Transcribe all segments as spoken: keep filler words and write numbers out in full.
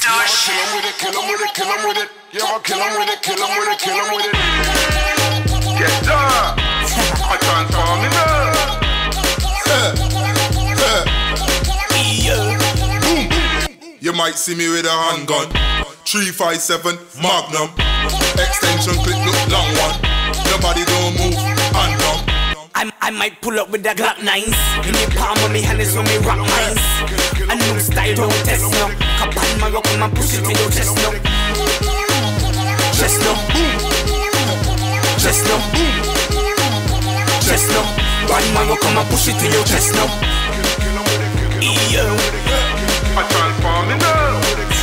Josh. Kill him with it, kill him with it, kill him with it. Yeah, kill him with it, kill him with it, kill him with it. Get down. I transform him now. You might see me with a handgun, three five seven Magnum, extension clip look long one. Nobody don't move, handgun. I, I might pull up with the Glock nines. In the palm of me hand is when me rock mines. A new style don't test no. Kapan my rock and push it to your chest no. Chest no. Chest no. Chest no. Bad my rock and push it to your chest no. Yo. I transform it now.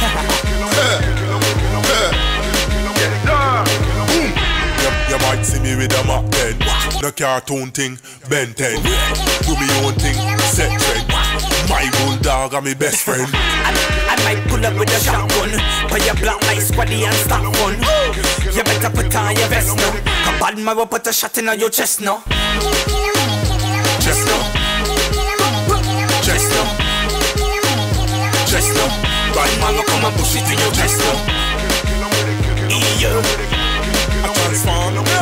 You might see me with a Mac ten, no cartoon thing, Ben ten. Do me own thing, set trend. My bulldog and me best friend. I, I might pull up with a shotgun, but your black like squaddy and stop fun. You better put on your vest now. Cause bad man will put a shot in on your chest now. Chest now. Chest now. Chest now. Bad man will come and push it in your chest now. Yeah. I transform now.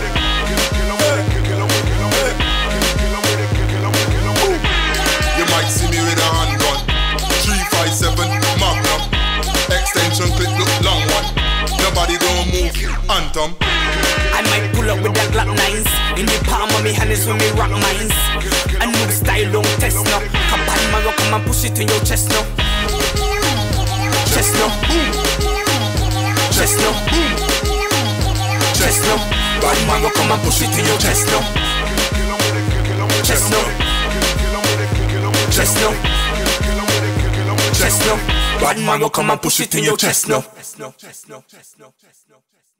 You might see me with a handgun, three five seven Magnum, extension clip look long one. Nobody don't move, anthem. I might pull up with the Glock nines. In the palm of me hand is when me rock mines. A new style don't test no. Kapan my rock and push it to your chest no. Chest no. Chest no. Chest no. Bad man rock and push it to your chest no. Chest no. Chest no. Chest no. Bad man rock and push it to your chest no.